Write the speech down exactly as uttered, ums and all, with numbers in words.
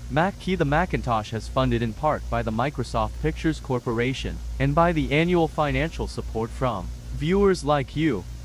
Mackie the Macintosh has funded in part by the Microsoft Pictures Corporation, and by the annual financial support from viewers like you.